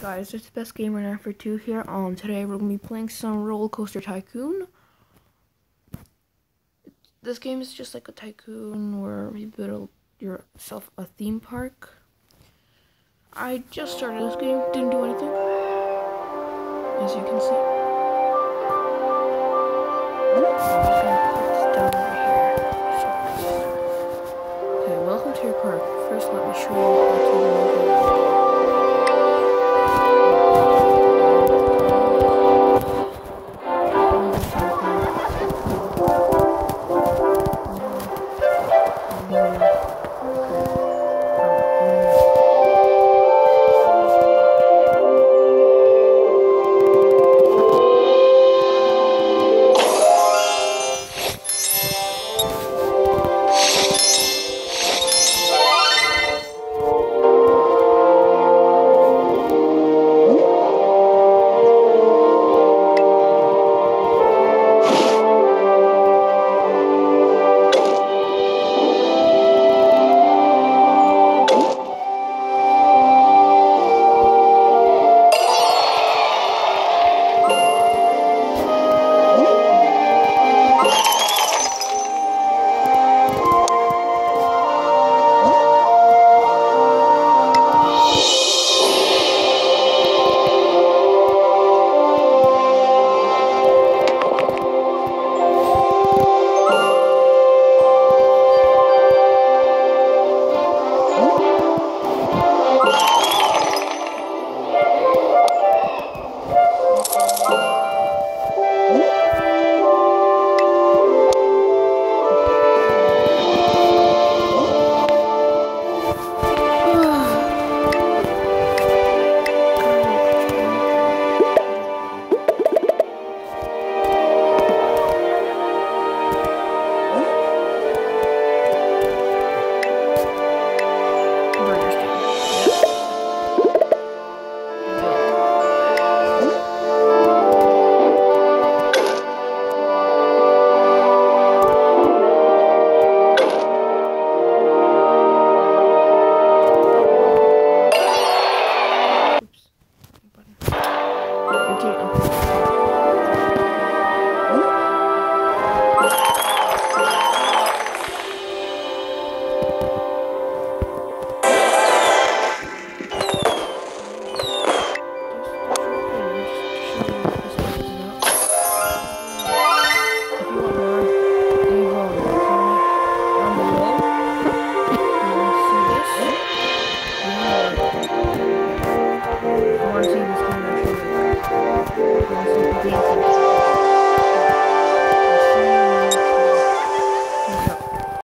Guys, it's Best Gamer 942 here. Today we're gonna be playing some Roller Coaster Tycoon. This game is just like a tycoon where you build yourself a theme park. I just started this game, didn't do anything, as you can see. I'm just gonna put this down right here. Okay, welcome to your park. First, let me show you